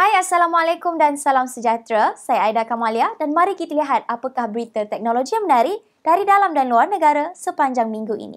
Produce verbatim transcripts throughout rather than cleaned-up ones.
Hai, Assalamualaikum dan salam sejahtera. Saya Aida Kamalia dan mari kita lihat apakah berita teknologi yang menarik dari dalam dan luar negara sepanjang minggu ini.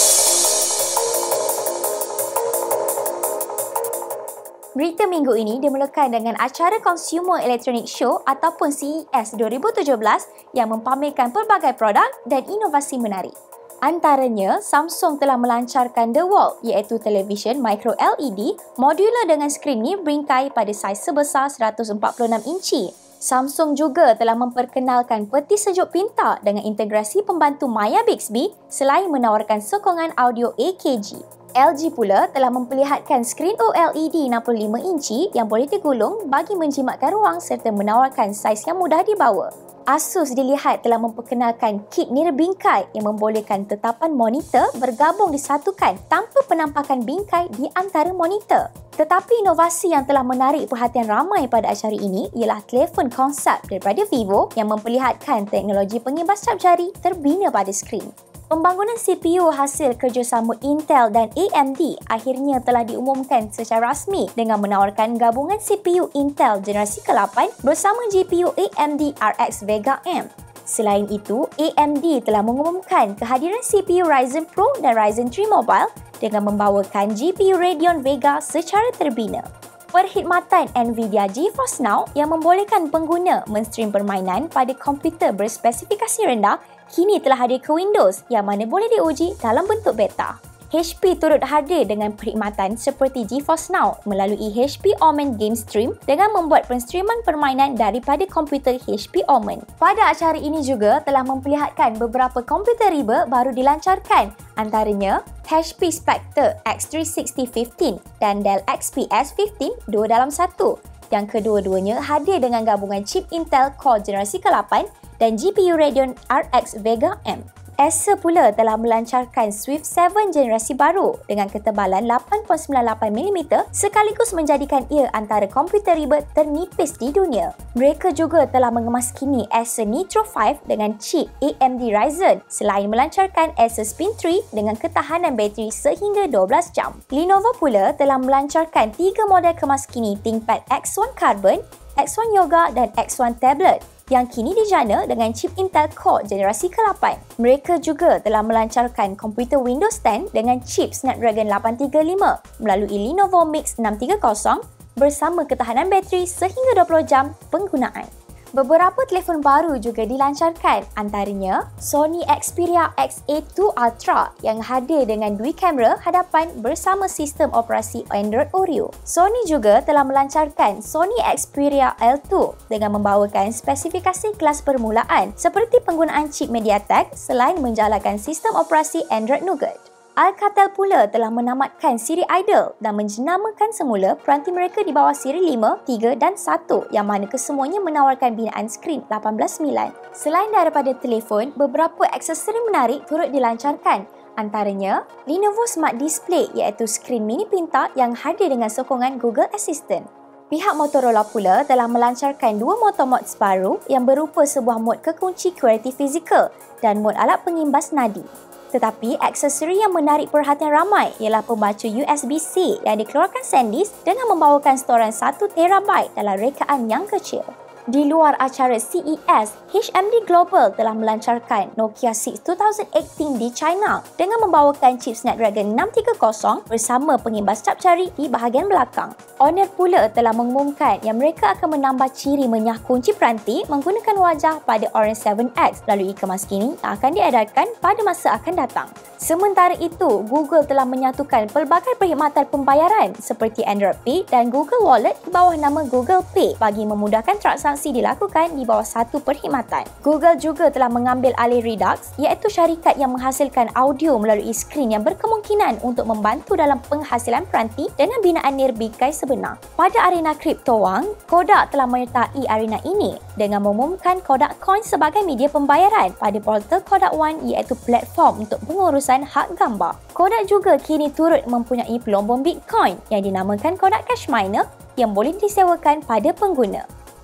Berita minggu ini dimulakan dengan acara Consumer Electronics Show ataupun C E S dua ribu tujuh belas yang mempamerkan pelbagai produk dan inovasi menarik. Antaranya, Samsung telah melancarkan The Wall iaitu televisyen micro L E D modular dengan skrin ni bingkai pada saiz sebesar seratus empat puluh enam inci. Samsung juga telah memperkenalkan peti sejuk pintar dengan integrasi pembantu Maya Bixby selain menawarkan sokongan audio A K G. L G pula telah memperlihatkan skrin O L E D enam puluh lima inci yang boleh digulung bagi menjimatkan ruang serta menawarkan saiz yang mudah dibawa. Asus dilihat telah memperkenalkan kit mirror bingkai yang membolehkan tetapan monitor bergabung disatukan tanpa penampakan bingkai di antara monitor. Tetapi inovasi yang telah menarik perhatian ramai pada acara ini ialah telefon konsep daripada Vivo yang memperlihatkan teknologi pengimbas cap jari terbina pada skrin. Pembangunan C P U hasil kerjasama Intel dan A M D akhirnya telah diumumkan secara rasmi dengan menawarkan gabungan C P U Intel generasi ke lapan bersama G P U A M D R X Vega M. Selain itu, A M D telah mengumumkan kehadiran C P U Ryzen Pro dan Ryzen tiga Mobile dengan membawakan G P U Radeon Vega secara terbina. Perkhidmatan Nvidia GeForce Now yang membolehkan pengguna menstream permainan pada komputer berspesifikasi rendah kini telah hadir ke Windows yang mana boleh diuji dalam bentuk beta. H P turut hadir dengan perkhidmatan seperti GeForce Now melalui H P Omen Game Stream dengan membuat penstreaman permainan daripada komputer H P Omen. Pada acara ini juga telah memperlihatkan beberapa komputer riba baru dilancarkan, antaranya H P Spectre X tiga enam nol lima belas dan Dell X P S lima belas dua dalam satu yang kedua-duanya hadir dengan gabungan chip Intel Core generasi ke lapan dan G P U Radeon R X Vega M. Acer pula telah melancarkan Swift tujuh generasi baru dengan ketebalan lapan perpuluhan sembilan lapan milimeter sekaligus menjadikan ia antara komputer riba ternipis di dunia. Mereka juga telah mengemaskini Acer Nitro lima dengan chip A M D Ryzen selain melancarkan Acer Spin tiga dengan ketahanan bateri sehingga dua belas jam. Lenovo pula telah melancarkan tiga model kemaskini ThinkPad X satu Carbon, X satu Yoga dan X satu Tablet yang kini dijana dengan chip Intel Core generasi ke lapan. Mereka juga telah melancarkan komputer Windows sepuluh dengan chip Snapdragon lapan tiga lima melalui Lenovo Mix enam tiga kosong bersama ketahanan bateri sehingga dua puluh jam penggunaan. Beberapa telefon baru juga dilancarkan, antaranya Sony Xperia X A dua Ultra yang hadir dengan dua kamera hadapan bersama sistem operasi Android Oreo. Sony juga telah melancarkan Sony Xperia L dua dengan membawakan spesifikasi kelas permulaan seperti penggunaan chip MediaTek selain menjalankan sistem operasi Android Nougat. Alcatel pula telah menamatkan siri Idol dan menjenamakan semula peranti mereka di bawah siri lima, tiga dan satu yang mana kesemuanya menawarkan binaan skrin lapan belas sembilan. Selain daripada telefon, beberapa aksesori menarik turut dilancarkan. Antaranya, Lenovo Smart Display iaitu skrin mini pintar yang hadir dengan sokongan Google Assistant. Pihak Motorola pula telah melancarkan dua motor mods baru yang berupa sebuah mod kekunci QWERTY fizikal dan mod alat pengimbas nadi. Tetapi aksesori yang menarik perhatian ramai ialah pembaca U S B C yang dikeluarkan SanDisk dengan membawakan storan satu terabyte dalam rekaan yang kecil. Di luar acara C E S, H M D Global telah melancarkan Nokia six dua ribu lapan belas di China dengan membawakan chip Snapdragon enam tiga kosong bersama pengimbas cap jari di bahagian belakang. Honor pula telah mengumumkan yang mereka akan menambah ciri menyah kunci peranti menggunakan wajah pada Orange tujuh X melalui kemaskini yang akan diedarkan pada masa akan datang. Sementara itu, Google telah menyatukan pelbagai perkhidmatan pembayaran seperti Android Pay dan Google Wallet di bawah nama Google Pay bagi memudahkan transaksi dilakukan di bawah satu perkhidmatan. Google juga telah mengambil alih Redux iaitu syarikat yang menghasilkan audio melalui skrin yang berkemungkinan untuk membantu dalam penghasilan peranti dengan binaan nirbingkai sebenar. Pada arena kripto wang, Kodak telah menyertai arena ini dengan mengumumkan Kodak Coin sebagai media pembayaran pada portal Kodak One iaitu platform untuk pengurusan hak gambar. Kodak juga kini turut mempunyai pelombong Bitcoin yang dinamakan Kodak Cash Miner yang boleh disewakan pada pengguna.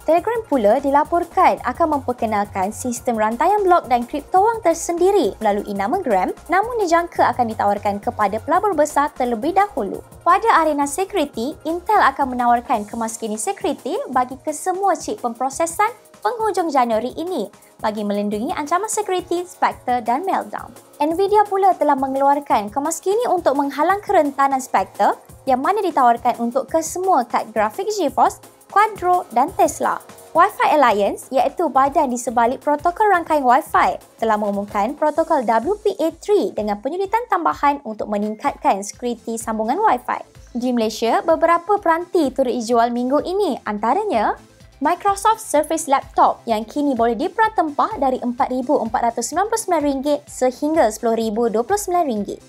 Telegram pula dilaporkan akan memperkenalkan sistem rantaian blok dan kripto wang tersendiri melalui nama Gram, namun dijangka akan ditawarkan kepada pelabur besar terlebih dahulu. Pada arena security, Intel akan menawarkan kemaskini security bagi kesemua chip pemprosesan penghujung Januari ini bagi melindungi ancaman security, Spectre dan Meltdown. Nvidia pula telah mengeluarkan kemaskini untuk menghalang kerentanan Spectre yang mana ditawarkan untuk kesemua kad grafik GeForce, Quadro dan Tesla. Wi-Fi Alliance iaitu badan di sebalik protokol rangkaian Wi-Fi telah mengumumkan protokol W P A tiga dengan penyulitan tambahan untuk meningkatkan sekuriti sambungan Wi-Fi. Di Malaysia, beberapa peranti turut dijual minggu ini, antaranya Microsoft Surface Laptop yang kini boleh diperatempah dari empat ribu empat ratus sembilan puluh sembilan ringgit sehingga sepuluh ribu dua puluh sembilan ringgit.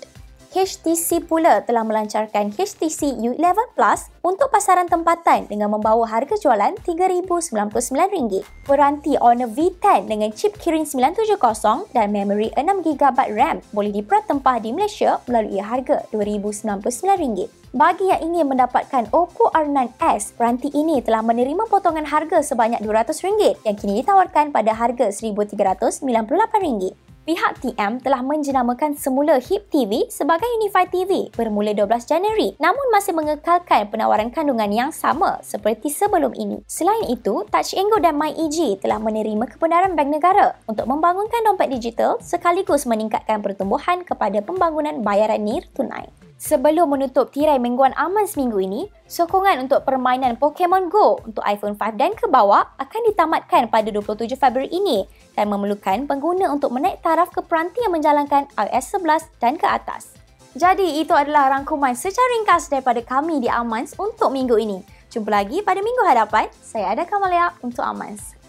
H T C pula telah melancarkan H T C U eleven Plus untuk pasaran tempatan dengan membawa harga jualan tiga ribu sembilan puluh sembilan ringgit. Peranti Honor V ten dengan chip Kirin sembilan tujuh kosong dan memori enam giga byte RAM boleh diperatempah di Malaysia melalui harga dua ribu sembilan puluh sembilan ringgit. Bagi yang ingin mendapatkan Oppo R nine S, peranti ini telah menerima potongan harga sebanyak dua ratus ringgit yang kini ditawarkan pada harga seribu tiga ratus sembilan puluh lapan ringgit. Pihak T M telah menjenamakan semula H I P T V sebagai Unified T V bermula dua belas Januari, namun masih mengekalkan penawaran kandungan yang sama seperti sebelum ini. Selain itu, Touch and Go dan MyEG telah menerima kebenaran Bank Negara untuk membangunkan dompet digital sekaligus meningkatkan pertumbuhan kepada pembangunan bayaran nir tunai. Sebelum menutup tirai mingguan aman seminggu ini, sokongan untuk permainan Pokemon Go untuk iPhone five dan ke bawah akan ditamatkan pada dua puluh tujuh Februari ini dan memerlukan pengguna untuk menaik taraf ke peranti yang menjalankan iOS eleven dan ke atas. Jadi, itu adalah rangkuman secara ringkas daripada kami di Amans untuk minggu ini. Jumpa lagi pada minggu hadapan. Saya Ada Kamalia untuk Amans.